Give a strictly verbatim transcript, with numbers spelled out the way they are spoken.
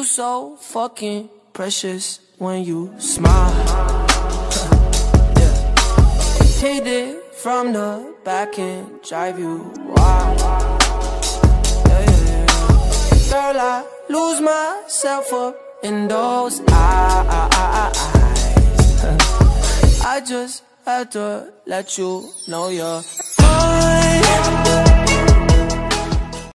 You so fucking precious when you smile. Yeah. Hit it from the back and drive you wild. Yeah, yeah, yeah. Girl, I lose myself up in those eyes. I just had to let you know you're mine.